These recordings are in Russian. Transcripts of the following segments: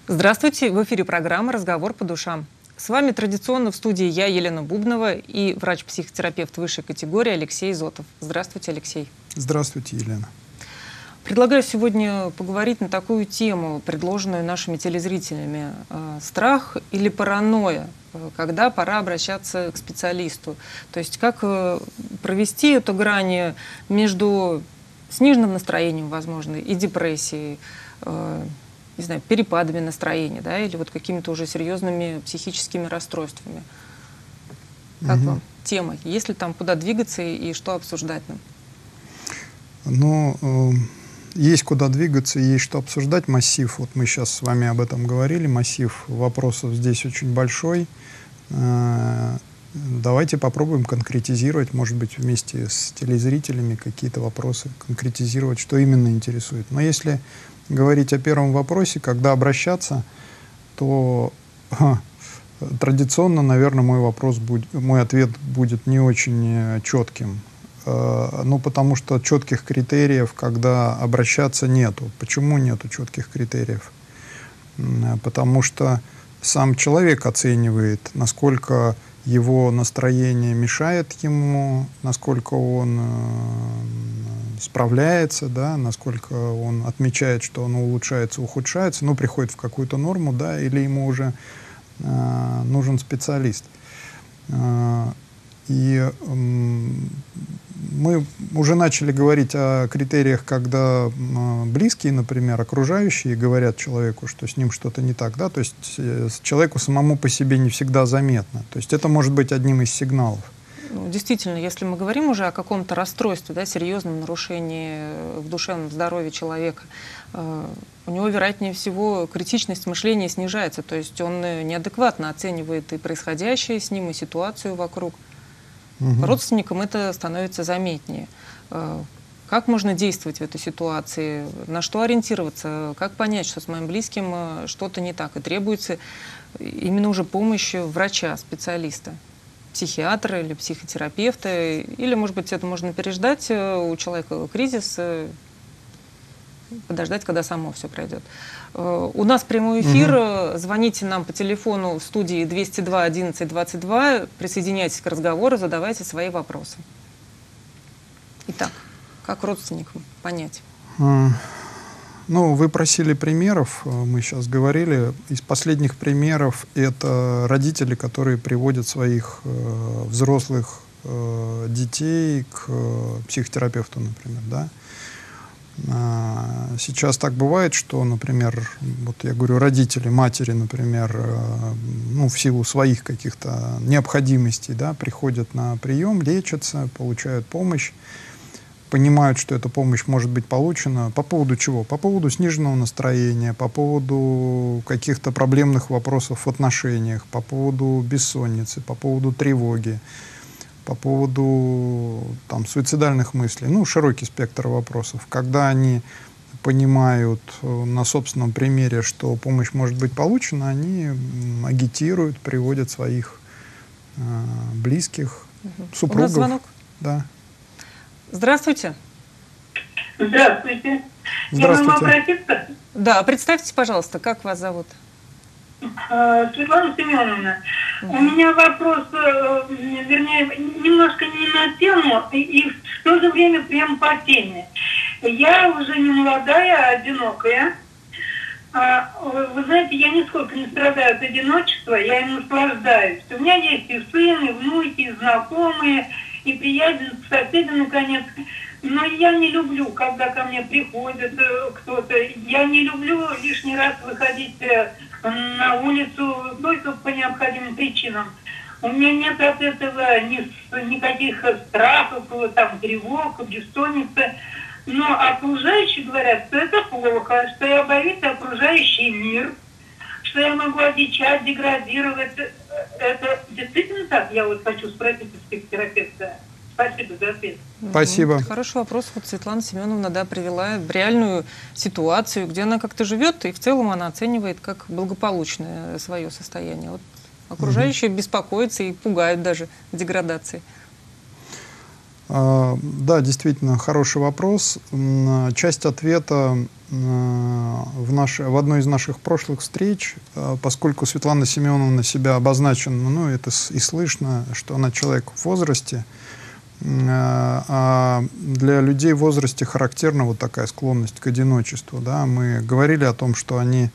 Здравствуйте! В эфире программа «Разговор по душам». С вами традиционно в студии я, Елена Бубнова, и врач-психотерапевт высшей категории Алексей Изотов. Здравствуйте, Алексей. Здравствуйте, Елена. Предлагаю сегодня поговорить на такую тему, предложенную нашими телезрителями. Страх или паранойя, когда пора обращаться к специалисту. То есть как провести эту грань между сниженным настроением, возможно, и депрессией, не знаю, перепадами настроения, да, или вот какими-то уже серьезными психическими расстройствами. Как вам тема? Есть ли там куда двигаться и что обсуждать нам? Ну, есть куда двигаться, есть что обсуждать. Массив, вот мы сейчас с вами об этом говорили, массив вопросов здесь очень большой. Давайте попробуем конкретизировать, может быть, вместе с телезрителями какие-то вопросы, конкретизировать, что именно интересует. Но если говорить о первом вопросе, когда обращаться, то традиционно, наверное, мой ответ будет не очень четким. Ну, потому что четких критериев, когда обращаться, нету. Почему нету четких критериев? Потому что сам человек оценивает, насколько его настроение мешает ему, насколько он справляется, да, насколько он отмечает, что оно улучшается, ухудшается, ну, приходит в какую-то норму, да, или ему уже нужен специалист. И мы уже начали говорить о критериях, когда близкие, например, окружающие говорят человеку, что с ним что-то не так, да, то есть человеку самому по себе не всегда заметно. То есть это может быть одним из сигналов. Ну, действительно, если мы говорим уже о каком-то расстройстве, да, серьезном нарушении в душевном здоровье человека, у него, вероятнее всего, критичность мышления снижается, то есть он неадекватно оценивает и происходящее с ним, и ситуацию вокруг. Родственникам это становится заметнее. Как можно действовать в этой ситуации? На что ориентироваться? Как понять, что с моим близким что-то не так? И требуется именно уже помощь врача, специалиста, психиатра или психотерапевта? Или, может быть, это можно переждать, у человека кризис, подождать, когда само все пройдет. У нас прямой эфир. Звоните нам по телефону в студии 202 11 22. Присоединяйтесь к разговору, задавайте свои вопросы. Итак, как родственникам понять? Ну, вы просили примеров, мы сейчас говорили. Из последних примеров это родители, которые приводят своих взрослых детей к психотерапевту, например, да. Сейчас так бывает, что, например, вот я говорю, родители, матери, например, ну, в силу своих каких-то необходимостей, да, приходят на прием, лечатся, получают помощь, понимают, что эта помощь может быть получена. По поводу чего? По поводу сниженного настроения, по поводу каких-то проблемных вопросов в отношениях, по поводу бессонницы, по поводу тревоги, по поводу там суицидальных мыслей, ну, широкий спектр вопросов. Когда они понимают на собственном примере, что помощь может быть получена, они агитируют, приводят своих близких, супругов. У нас звонок. Да. Здравствуйте. Здравствуйте. Я могу обратиться? Да, представьтесь, пожалуйста, как вас зовут? Светлана Семеновна, у меня вопрос, вернее, немножко не на тему, и в то же время прям по теме. Я уже не молодая, а одинокая. Вы знаете, я нисколько не страдаю от одиночества, я им наслаждаюсь. У меня есть и сын, и внуки, и знакомые, и приятели, соседи, наконец. Но я не люблю, когда ко мне приходит кто-то. Я не люблю лишний раз выходить на улицу только по необходимым причинам. У меня нет от этого никаких страхов, там, тревог, бессонницы. Но окружающие говорят, что это плохо, что я боюсь окружающий мир, что я могу одичать, деградировать. Это действительно так? Я вот хочу спросить у психотерапевта. Спасибо за ответ. Спасибо. Хороший вопрос. Вот Светлана Семеновна, да, привела в реальную ситуацию, где она как-то живет, и в целом она оценивает как благополучное свое состояние. Вот окружающие беспокоятся и пугают даже деградацией. Да, действительно, хороший вопрос. Часть ответа в одной из наших прошлых встреч, поскольку Светлана Семеновна себя обозначена, ну, это и слышно, что она человек в возрасте, а для людей в возрасте характерна вот такая склонность к одиночеству. Да? Мы говорили о том, что они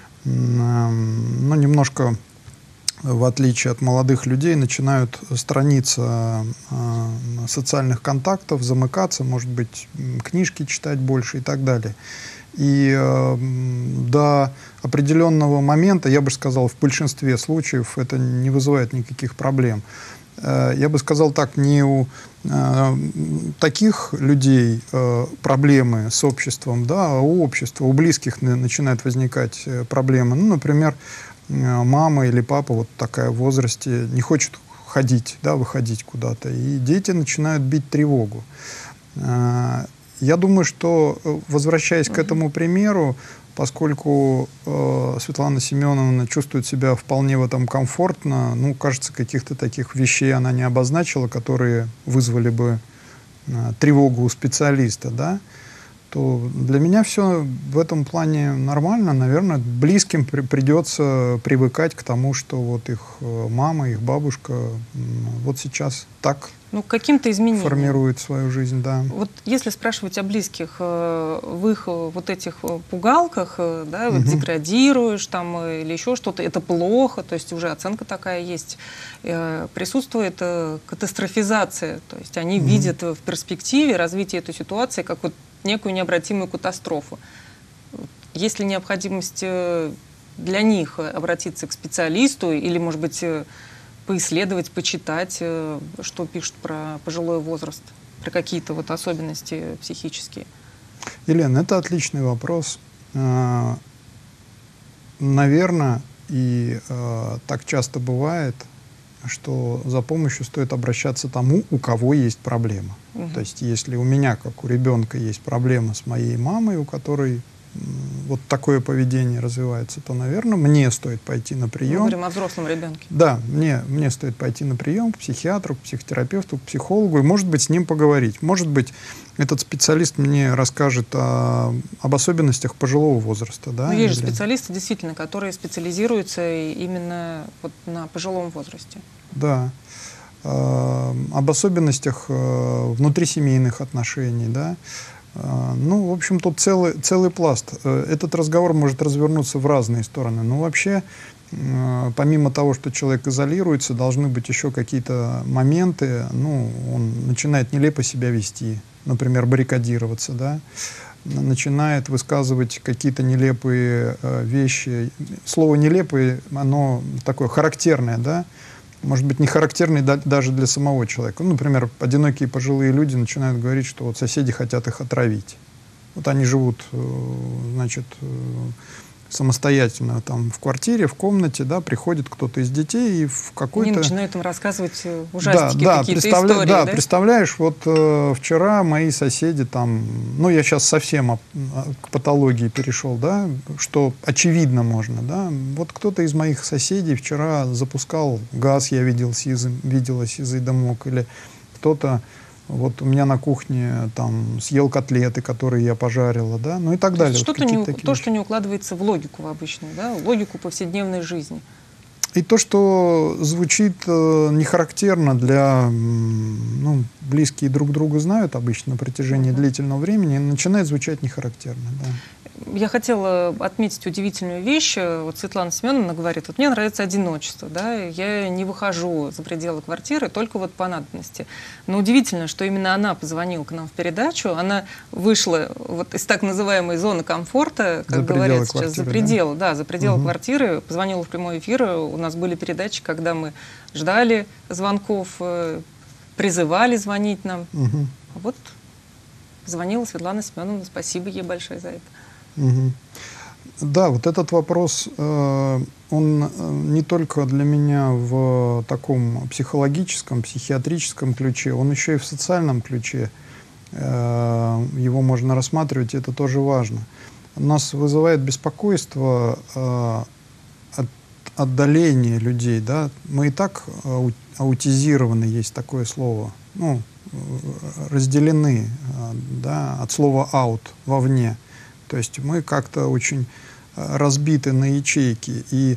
немножко, в отличие от молодых людей, начинают сторониться социальных контактов, замыкаться, может быть, книжки читать больше и так далее. И до определенного момента, я бы сказал, в большинстве случаев это не вызывает никаких проблем. Я бы сказал так, не у таких людей проблемы с обществом, да, а у общества, у близких начинают возникать проблемы. Ну, например, мама или папа вот такая в возрасте не хочет ходить, да, выходить куда-то, и дети начинают бить тревогу. Я думаю, что, возвращаясь к этому примеру, поскольку Светлана Семеновна чувствует себя вполне в этом комфортно, ну, кажется, каких-то таких вещей она не обозначила, которые вызвали бы тревогу у специалиста, да, то для меня все в этом плане нормально. Наверное, близким придется привыкать к тому, что вот их мама, их бабушка вот сейчас так каким-то изменениям формирует свою жизнь, да. Вот если спрашивать о близких, в их вот этих пугалках, да, вот деградируешь там или еще что-то, это плохо, то есть уже оценка такая есть, присутствует катастрофизация, то есть они видят в перспективе развития этой ситуации как вот некую необратимую катастрофу. Есть ли необходимость для них обратиться к специалисту или, может быть, поисследовать, почитать, что пишут про пожилой возраст, про какие-то вот особенности психические? Елена, это отличный вопрос. Наверное, и так часто бывает, что за помощью стоит обращаться тому, у кого есть проблема. То есть, если у меня, как у ребенка, есть проблема с моей мамой, у которой вот такое поведение развивается, то, наверное, мне стоит пойти на прием. Мы говорим о взрослом ребенке. Да, мне стоит пойти на прием к психиатру, к психотерапевту, к психологу, и, может быть, с ним поговорить. Может быть, этот специалист мне расскажет об особенностях пожилого возраста. Да, есть же специалисты, действительно, которые специализируются именно вот на пожилом возрасте. Да. Об особенностях внутрисемейных отношений, да. Ну, в общем, тут целый пласт. Этот разговор может развернуться в разные стороны. Но вообще, помимо того, что человек изолируется, должны быть еще какие-то моменты. Ну, он начинает нелепо себя вести, например, баррикадироваться, да, начинает высказывать какие-то нелепые вещи. Слово «нелепые», оно такое характерное, да, может быть, не характерный даже для самого человека. Ну, например, одинокие пожилые люди начинают говорить, что вот соседи хотят их отравить. Вот они живут, значит, самостоятельно там в квартире, в комнате, да, приходит кто-то из детей и в какой-то... Они начинают им рассказывать ужастики, какие-то истории, да? Да, представляешь, вот вчера мои соседи там, ну, я сейчас совсем к патологии перешел, да, что очевидно можно, да, вот кто-то из моих соседей вчера запускал газ, я видела сизый дымок, или кто-то вот у меня на кухне там съел котлеты, которые я пожарила, да, ну и так далее. Что-то что не укладывается в логику обычную, да, логику повседневной жизни. И то, что звучит нехарактерно для, ну, близкие друг друга знают обычно на протяжении длительного времени, начинает звучать нехарактерно, да. Я хотела отметить удивительную вещь. Вот Светлана Семеновна говорит, вот мне нравится одиночество, да, я не выхожу за пределы квартиры только вот по надобности. Но удивительно, что именно она позвонила к нам в передачу, она вышла вот из так называемой зоны комфорта, как говорят сейчас, за пределы, да, за пределы квартиры, позвонила в прямой эфир, у нас были передачи, когда мы ждали звонков, призывали звонить нам. А вот звонила Светлана Семеновна, спасибо ей большое за это. Да, вот этот вопрос, он не только для меня в таком психологическом, психиатрическом ключе, он еще и в социальном ключе. Его можно рассматривать, и это тоже важно. Нас вызывает беспокойство отдаление людей, да. Мы и так аутизированы, есть такое слово, ну, разделены, да, от слова out, вовне. То есть мы как-то очень разбиты на ячейки, и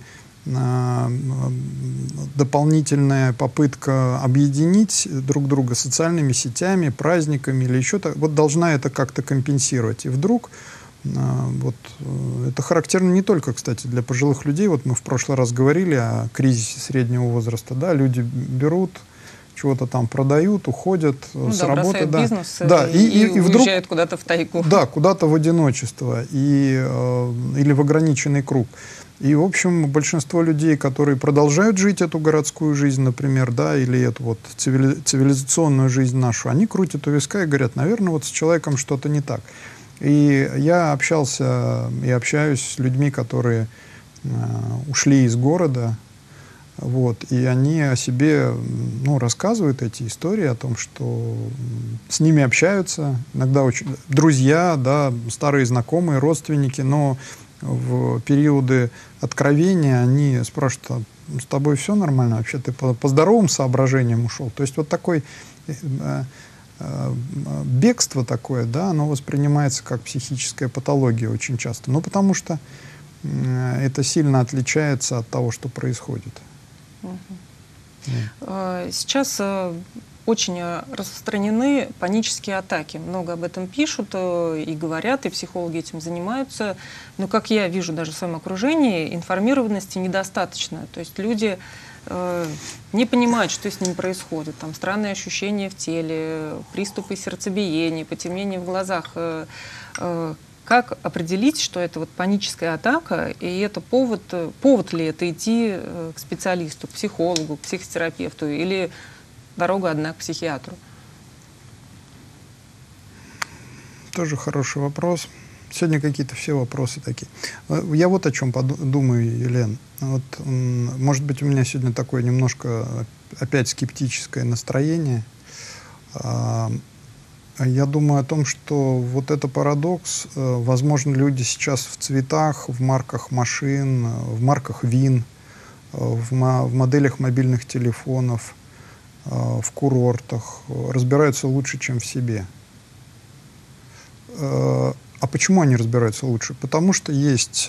дополнительная попытка объединить друг друга социальными сетями, праздниками или еще так, вот должна это как-то компенсировать. И вдруг вот это характерно не только, кстати, для пожилых людей. Вот мы в прошлый раз говорили о кризисе среднего возраста, да, люди берут, чего-то там продают, уходят с работы, да, бизнес, да, и вдруг уезжают куда-то в тайгу. Да, куда-то в одиночество или в ограниченный круг. И, в общем, большинство людей, которые продолжают жить эту городскую жизнь, например, да, или эту вот цивилизационную жизнь нашу, они крутят у виска и говорят, наверное, вот с человеком что-то не так. И я общался и общаюсь с людьми, которые ушли из города, вот, и они о себе, ну, рассказывают эти истории о том, что с ними общаются, иногда очень друзья, да, старые знакомые, родственники, но в периоды откровения они спрашивают, а с тобой все нормально вообще, ты по здоровым соображениям ушел? То есть вот такой бегство такое, да, оно воспринимается как психическая патология очень часто, ну, потому что это сильно отличается от того, что происходит. Сейчас очень распространены панические атаки. Много об этом пишут и говорят, и психологи этим занимаются. Но, как я вижу даже в своем окружении, информированности недостаточно. То есть люди не понимают, что с ними происходит. Там странные ощущения в теле, приступы сердцебиения, потемнение в глазах. Как определить, что это вот паническая атака, и это повод ли это идти к специалисту, к психологу, к психотерапевту, или дорога одна к психиатру? Тоже хороший вопрос. Сегодня какие-то все вопросы такие. Я вот о чем думаю, Елена. Вот, может быть, у меня сегодня такое немножко опять скептическое настроение. Я думаю о том, что вот это парадокс. Возможно, люди сейчас в цветах, в марках машин, в марках вин, в моделях мобильных телефонов, в курортах разбираются лучше, чем в себе. А почему они разбираются лучше? Потому что есть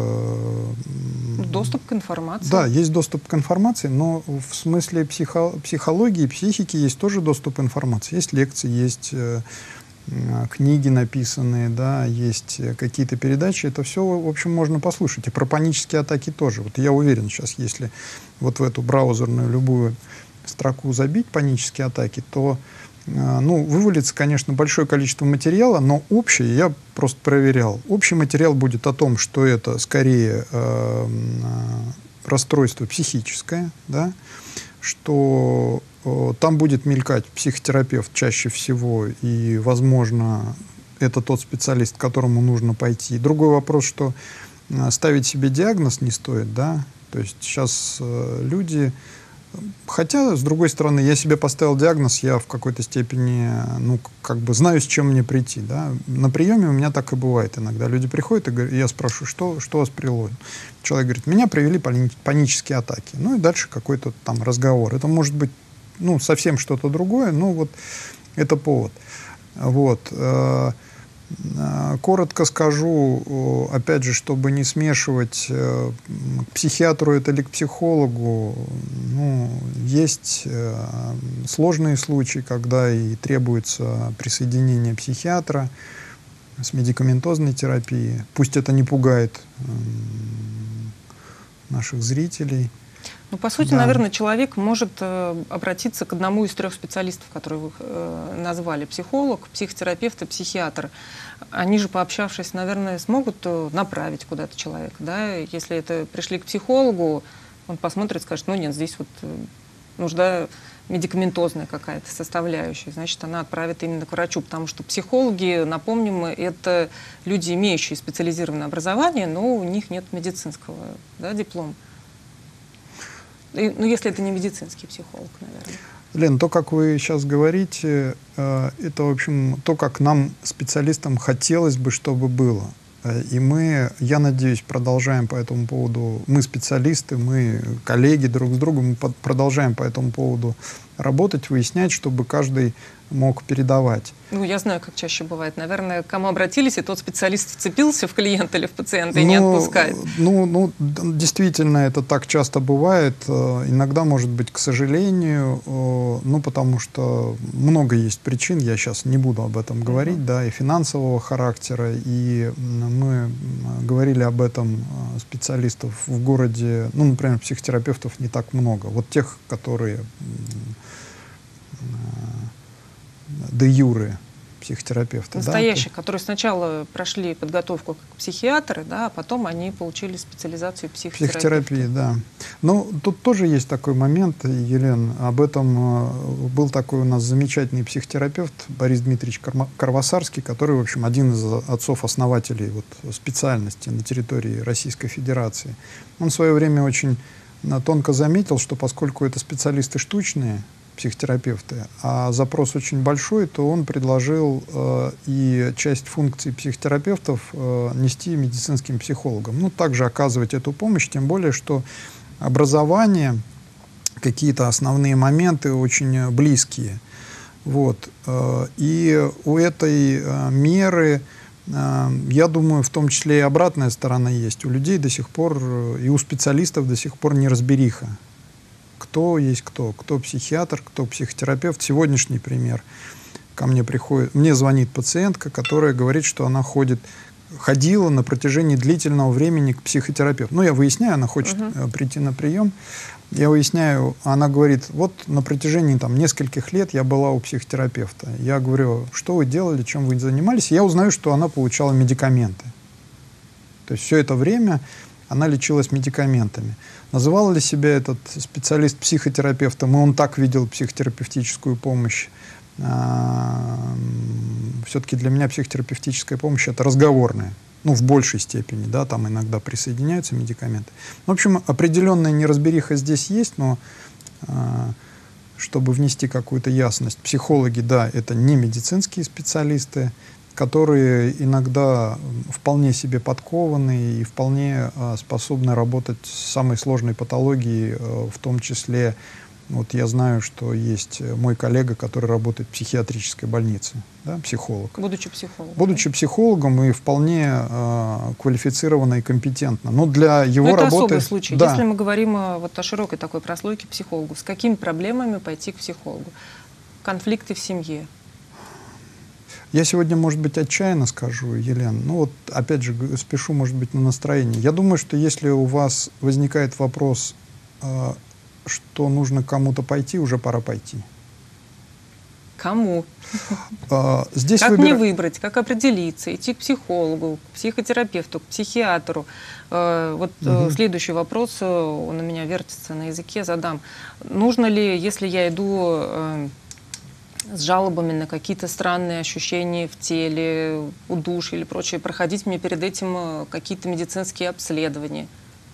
доступ к информации. Да, есть доступ к информации, но в смысле психологии, психики есть тоже доступ к информации. Есть лекции, есть книги написанные, да, есть какие-то передачи. Это все, в общем, можно послушать. И про панические атаки тоже. Вот я уверен, сейчас, если вот в эту браузерную любую строку забить панические атаки, то ну, вывалится, конечно, большое количество материала, но общее, я просто проверял, общий материал будет о том, что это скорее расстройство психическое, да, что там будет мелькать психотерапевт чаще всего, и, возможно, это тот специалист, к которому нужно пойти. Другой вопрос, что ставить себе диагноз не стоит, да, то есть сейчас люди... Хотя, с другой стороны, я себе поставил диагноз, я в какой-то степени, ну, как бы знаю, с чем мне прийти, да. На приеме у меня так и бывает иногда. Люди приходят, и я спрашиваю, что вас привело? Человек говорит, меня привели панические атаки. Ну, и дальше какой-то там разговор. Это может быть, ну, совсем что-то другое, но вот это повод. Вот. Коротко скажу, опять же, чтобы не смешивать, к психиатру это или к психологу, ну, есть сложные случаи, когда и требуется присоединение психиатра с медикаментозной терапией. Пусть это не пугает наших зрителей. Ну, по сути, да, наверное, человек может обратиться к одному из 3 специалистов, которые вы назвали: психолог, психотерапевт и психиатр. Они же, пообщавшись, наверное, смогут направить куда-то человека, да? Если это пришли к психологу, он посмотрит, скажет, ну нет, здесь вот нужда медикаментозная какая-то составляющая, значит, она отправит именно к врачу, потому что психологи, напомним, это люди, имеющие специализированное образование, но у них нет медицинского, да, диплома. Ну, если это не медицинский психолог, наверное. Лен, то, как вы сейчас говорите, это, в общем, то, как нам, специалистам, хотелось бы, чтобы было. И мы, я надеюсь, продолжаем по этому поводу, мы специалисты, мы коллеги друг с другом, мы продолжаем по этому поводу работать, выяснять, чтобы каждый мог передавать. Ну, я знаю, как чаще бывает. Наверное, к кому обратились, и тот специалист вцепился в клиента или в пациента и не отпускает. Действительно, это так часто бывает. Иногда, может быть, к сожалению, потому что много есть причин, я сейчас не буду об этом говорить, да, и финансового характера, и мы говорили об этом специалистов в городе, например, психотерапевтов не так много. Вот тех, которые де юре психотерапевты. Настоящие, да? Которые сначала прошли подготовку как психиатры, да, а потом они получили специализацию психотерапии, да. Но тут тоже есть такой момент, Елена, об этом был такой у нас замечательный психотерапевт Борис Дмитриевич Карвасарский, который, в общем, один из отцов-основателей специальности на территории Российской Федерации. Он в свое время очень тонко заметил, что поскольку это специалисты штучные, психотерапевты, а запрос очень большой, то он предложил и часть функций психотерапевтов нести медицинским психологам. Также оказывать эту помощь, тем более, что образование, какие-то основные моменты очень близкие. И у этой меры, я думаю, в том числе и обратная сторона есть. У людей до сих пор, и у специалистов до сих пор неразбериха. Кто есть кто психиатр, кто психотерапевт. Сегодняшний пример. Ко мне звонит пациентка, которая говорит, что она ходила на протяжении длительного времени к психотерапевту. Я выясняю, она хочет прийти на прием. Я выясняю, она говорит, на протяжении нескольких лет я была у психотерапевта. Я говорю, что вы делали, чем вы занимались? И я узнаю, что она получала медикаменты. То есть все это время она лечилась медикаментами. Называл ли себя этот специалист психотерапевтом, и он так видел психотерапевтическую помощь? Все-таки для меня психотерапевтическая помощь — это разговорная. В большей степени, да, там иногда присоединяются медикаменты. В общем, определенная неразбериха здесь есть, но чтобы внести какую-то ясность, психологи, да, это не медицинские специалисты, которые иногда вполне себе подкованы и вполне способны работать с самой сложной патологией, в том числе, я знаю, что есть мой коллега, который работает в психиатрической больнице, да, психолог. Будучи психологом. Будучи психологом и вполне квалифицированно и компетентно. Но для его это работы... особый случай. Да. Если мы говорим о широкой такой прослойке психологов, с какими проблемами пойти к психологу? Конфликты в семье? Я сегодня, может быть, отчаянно скажу, Елена, опять же, спешу, может быть, на настроение. Я думаю, что если у вас возникает вопрос, что нужно кому-то пойти, уже пора пойти. Кому? Здесь как мне выбрать, как определиться, идти к психологу, к психотерапевту, к психиатру? Следующий вопрос, он у меня вертится на языке, задам. Нужно ли, если я иду с жалобами на какие-то странные ощущения в теле, удушье или прочее, проходить мне перед этим какие-то медицинские обследования?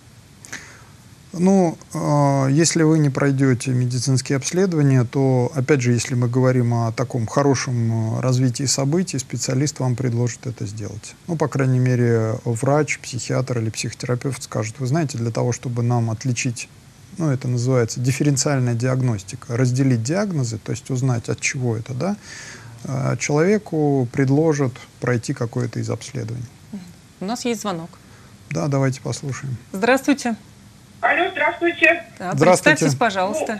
Если вы не пройдете медицинские обследования, то, опять же, если мы говорим о таком хорошем развитии событий, специалист вам предложит это сделать. По крайней мере, врач, психиатр или психотерапевт скажет, вы знаете, для того, чтобы нам отличить, это называется дифференциальная диагностика, разделить диагнозы, то есть узнать, от чего это, да, человеку предложат пройти какое-то из обследований. У нас есть звонок. Да, давайте послушаем. Здравствуйте. Алло, здравствуйте. Да, представьтесь, пожалуйста.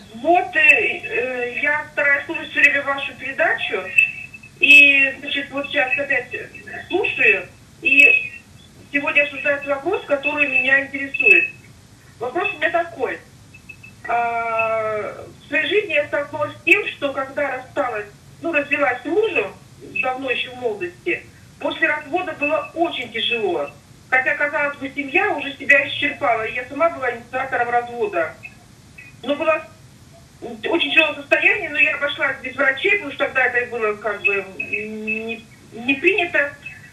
Я стараюсь слушать все время вашу передачу, и, сейчас опять слушаю, и сегодня обсуждается вопрос, который меня интересует. Вопрос у меня такой. В своей жизни я столкнулась с тем, что когда развелась с мужем, давно еще в молодости, после развода было очень тяжело. Хотя, казалось бы, семья уже себя исчерпала, и я сама была инициатором развода. Но было очень тяжелое состояние, но я обошлась без врачей, потому что тогда это было не принято.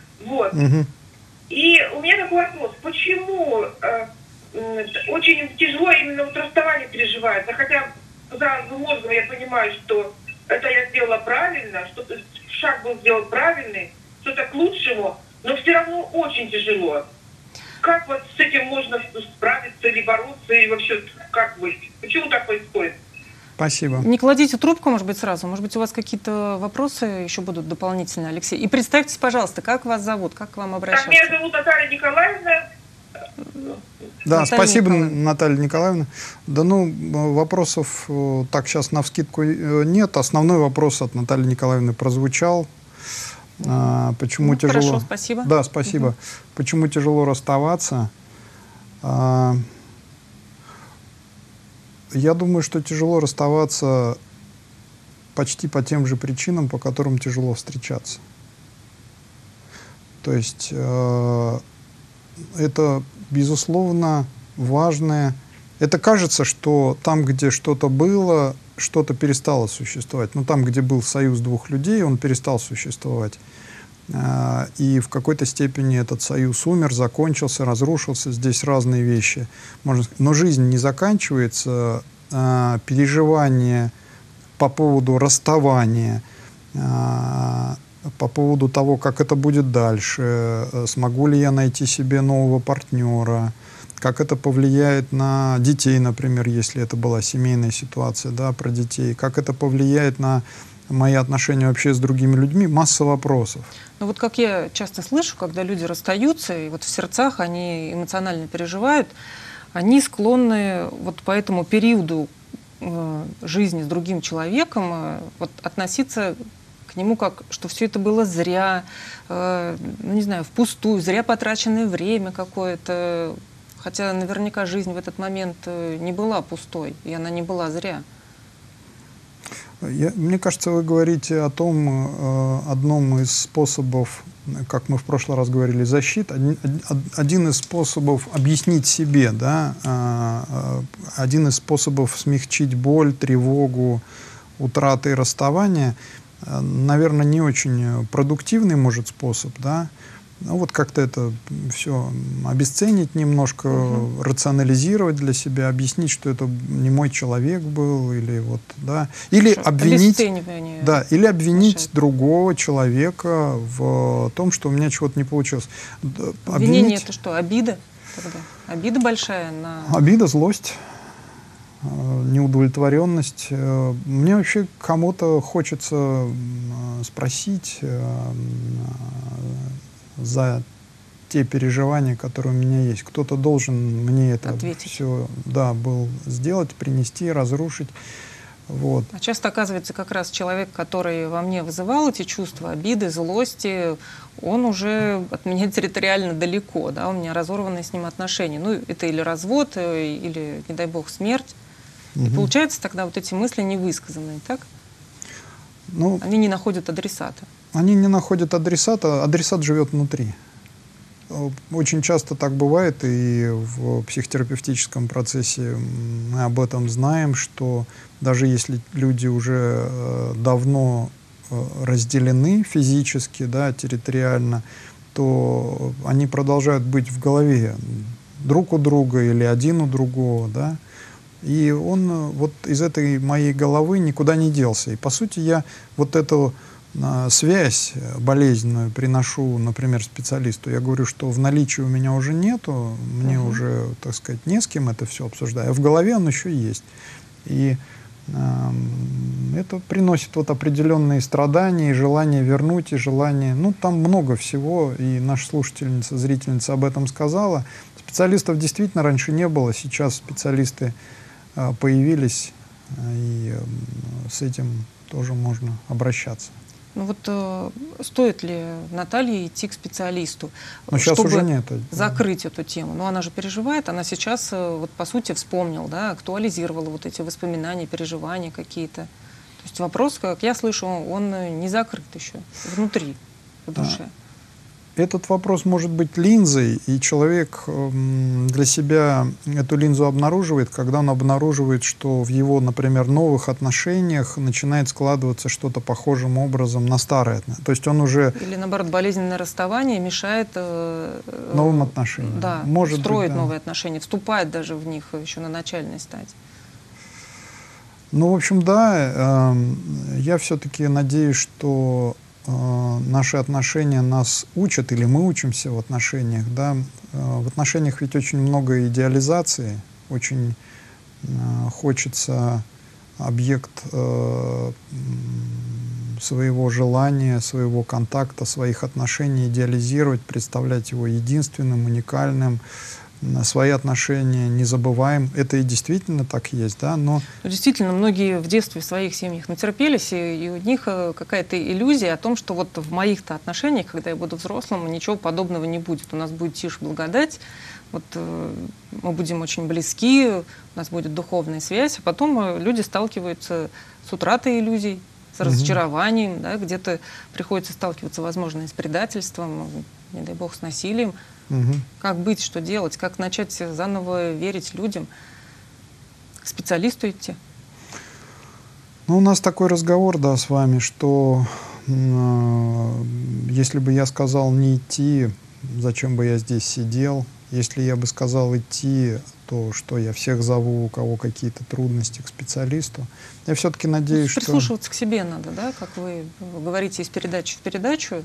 И у меня такой вопрос, почему очень тяжело именно расставание переживается, хотя за мозгом я понимаю, что это я сделала правильно, что шаг был сделан правильный, что-то к лучшему, но все равно очень тяжело. Как с этим можно справиться или бороться, и вообще как быть? Почему так происходит? Спасибо. Не кладите трубку, может быть, сразу. Может быть, у вас какие-то вопросы еще будут дополнительные, Алексей. И представьтесь, пожалуйста, как вас зовут, как к вам обращаться? Меня зовут Наталья Николаевна. Да, Наталья спасибо, Николаевна. Наталья Николаевна. Да, ну, вопросов так сейчас навскидку нет. Основной вопрос от Натальи Николаевны прозвучал. Почему тяжело... Хорошо, спасибо. Да, спасибо. Почему тяжело расставаться? Я думаю, что тяжело расставаться почти по тем же причинам, по которым тяжело встречаться. То есть это, безусловно, важное. Это кажется, что там, где что-то было, что-то перестало существовать. Но там, где был союз двух людей, он перестал существовать. И в какой-то степени этот союз умер, закончился, разрушился. Здесь разные вещи. Но жизнь не заканчивается. Переживания по поводу расставания, по поводу того, как это будет дальше, смогу ли я найти себе нового партнера, как это повлияет на детей, например, если это была семейная ситуация, да, про детей, как это повлияет на мои отношения вообще с другими людьми, масса вопросов. Ну вот как я часто слышу, когда люди расстаются, и вот в сердцах они эмоционально переживают, они склонны вот по этому периоду жизни с другим человеком вот относиться к нему как, что все это было зря, ну не знаю, впустую, зря потраченное время какое-то, хотя наверняка жизнь в этот момент не была пустой, и она не была зря. Мне кажется, вы говорите о том, одном из способов, как мы в прошлый раз говорили, защиты, один из способов объяснить себе, да, один из способов смягчить боль, тревогу, утраты и расставания, наверное, не очень продуктивный, может, способ, да, ну, вот как-то это все обесценить немножко, рационализировать для себя, объяснить, что это не мой человек был, или вот, да, или обвинить, да, или обвинить другого человека в том, что у меня чего-то не получилось. Обвинение — это что, обида тогда? Обида большая на... Обида, злость, неудовлетворенность. Мне вообще кому-то хочется спросить за те переживания, которые у меня есть. Кто-то должен мне это все, да, был сделать, принести, разрушить. Вот. А часто оказывается, как раз человек, который во мне вызывал эти чувства обиды, злости, он уже от меня территориально далеко, да, у меня разорванные с ним отношения. Ну, это или развод, или, не дай бог, смерть. И получается тогда вот эти мысли невысказанные, так? Ну, они не находят адресата. Они не находят адресата, адресат живет внутри. Очень часто так бывает, и в психотерапевтическом процессе мы об этом знаем, что даже если люди уже давно разделены физически, да, территориально, то они продолжают быть в голове друг у друга или один у другого, да. И он вот из этой моей головы никуда не делся. И, по сути, я вот эту связь болезненную приношу, например, специалисту. Я говорю, что в наличии у меня уже нету, мне уже, так сказать, не с кем это все обсуждать. А в голове он еще есть. И это приносит вот определенные страдания, и желание вернуть, и желание... Ну, там много всего, и наша слушательница, зрительница об этом сказала. Специалистов действительно раньше не было, сейчас специалисты появились, и с этим тоже можно обращаться. Ну вот стоит ли Наталье идти к специалисту, чтобы уже нет, закрыть эту тему? Но она же переживает, она сейчас, вот, по сути, вспомнила, да, актуализировала вот эти воспоминания, переживания какие-то. То есть вопрос, как я слышу, он не закрыт еще внутри, в душе. Этот вопрос может быть линзой, и человек для себя эту линзу обнаруживает, когда он обнаруживает, что в его, например, новых отношениях начинает складываться что-то похожим образом на старые отношения. То есть он уже... Или, наоборот, болезненное расставание мешает... новым отношениям. Да, может строить быть, да. новые отношения, вступать даже в них еще на начальной стадии. Ну, в общем, да, я все-таки надеюсь, что наши отношения нас учат, или мы учимся в отношениях, да. В отношениях ведь очень много идеализации, очень хочется объект своего желания, своего контакта, своих отношений идеализировать, представлять его единственным, уникальным, свои отношения не забываем. Это и действительно так есть, да, но... Действительно, многие в детстве в своих семьях натерпелись, и у них какая-то иллюзия о том, что вот в моих-то отношениях, когда я буду взрослым, ничего подобного не будет. У нас будет тишь благодать, вот мы будем очень близки, у нас будет духовная связь, а потом люди сталкиваются с утратой иллюзий, с разочарованием, да, где-то приходится сталкиваться, возможно, и с предательством, не дай бог, с насилием. Как быть, что делать, как начать заново верить людям, к специалисту идти? Ну, у нас такой разговор, да, с вами, что если бы я сказал не идти, зачем бы я здесь сидел? Если я бы сказал идти, то что я всех зову, у кого какие-то трудности, к специалисту. Я все-таки надеюсь, прислушиваться к себе надо, да, как вы говорите из передачи в передачу.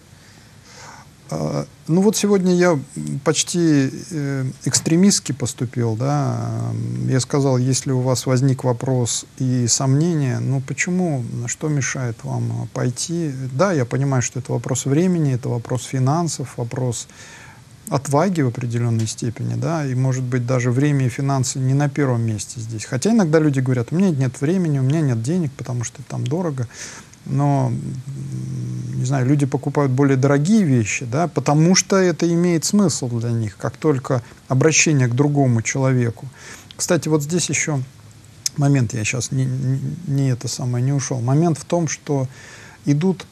Ну вот сегодня я почти экстремистски поступил, да. Я сказал, если у вас возник вопрос и сомнения, ну почему, что мешает вам пойти? Да, я понимаю, что это вопрос времени, это вопрос финансов, вопрос отваги в определенной степени, да, и может быть даже время и финансы не на первом месте здесь. Хотя иногда люди говорят, у меня нет времени, у меня нет денег, потому что там дорого. Но, не знаю, люди покупают более дорогие вещи, да, потому что это имеет смысл для них, как только обращение к другому человеку. Кстати, вот здесь еще момент, я сейчас не ушел. Момент в том, что идут,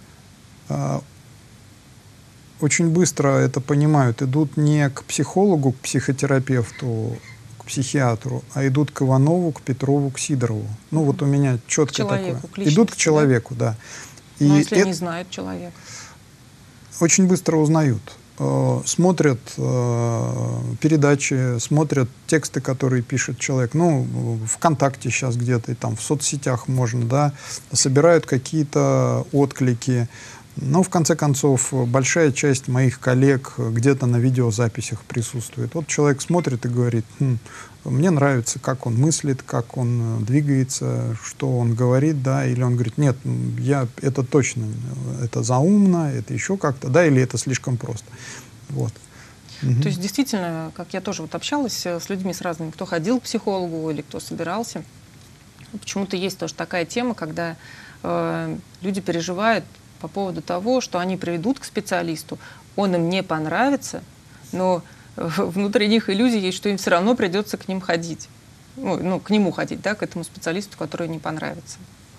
очень быстро это понимают, идут не к психологу, к психотерапевту, психиатру, а идут к Иванову, к Петрову, к Сидорову. Ну вот у меня четко такое. Идут к человеку, да. И но если не знают человека? Очень быстро узнают. Смотрят передачи, смотрят тексты, которые пишет человек. Ну, ВКонтакте сейчас где-то, и там в соцсетях можно, да, собирают какие-то отклики. Но, в конце концов, большая часть моих коллег где-то на видеозаписях присутствует. Вот человек смотрит и говорит, мне нравится, как он мыслит, как он двигается, что он говорит, да, или он говорит, нет, это точно, это заумно, это еще как-то, да, или это слишком просто. Вот. То есть, действительно, как я тоже вот общалась с людьми с разными, кто ходил к психологу или кто собирался, почему-то есть тоже такая тема, когда люди переживают по поводу того, что они приведут к специалисту, он им не понравится, но внутри них иллюзия есть, что им все равно придется к ним ходить. Ну, к нему ходить, да, к этому специалисту, который не понравится.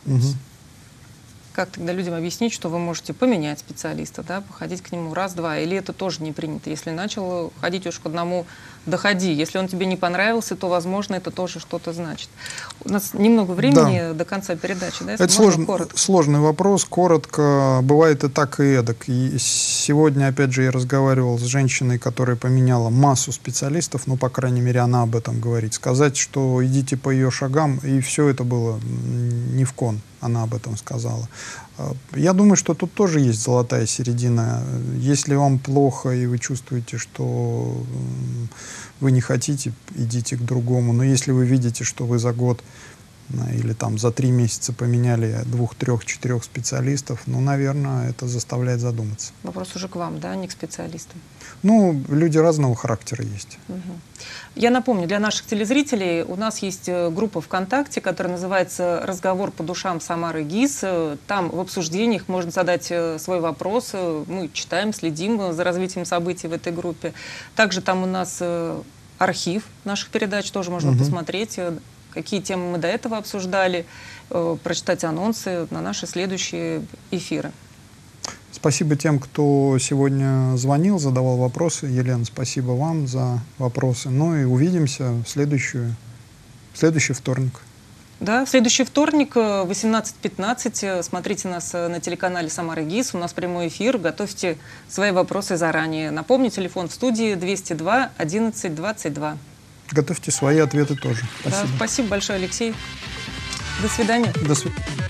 Как тогда людям объяснить, что вы можете поменять специалиста, да, походить к нему раз-два, или это тоже не принято? Если начал ходить уж к одному, доходи. Если он тебе не понравился, то, возможно, это тоже что-то значит. У нас немного времени до конца передачи, да? Это сложный вопрос, коротко. Бывает и так, и эдак. И сегодня, опять же, я разговаривал с женщиной, которая поменяла массу специалистов, ну, по крайней мере, она об этом говорит. Сказать, что идите по ее шагам, и все это было не в кон. Она об этом сказала. Я думаю, что тут тоже есть золотая середина. Если вам плохо, и вы чувствуете, что вы не хотите, идите к другому. Но если вы видите, что вы за год или там за 3 месяца поменяли 2, 3, 4 специалистов, ну, наверное, это заставляет задуматься. Вопрос уже к вам, да, не к специалистам? Ну, люди разного характера есть. Я напомню, для наших телезрителей у нас есть группа ВКонтакте, которая называется «Разговор по душам Самары ГИС». Там в обсуждениях можно задать свой вопрос. Мы читаем, следим за развитием событий в этой группе. Также там у нас архив наших передач, тоже можно посмотреть, какие темы мы до этого обсуждали, прочитать анонсы на наши следующие эфиры. Спасибо тем, кто сегодня звонил, задавал вопросы. Елена, спасибо вам за вопросы. Ну и увидимся в следующий вторник. Да, в следующий вторник, 18:15. Смотрите нас на телеканале «Самара ГИС». У нас прямой эфир. Готовьте свои вопросы заранее. Напомню, телефон в студии 202 11 22. Готовьте свои ответы тоже. Спасибо. Да, спасибо большое, Алексей. До свидания. До свидания.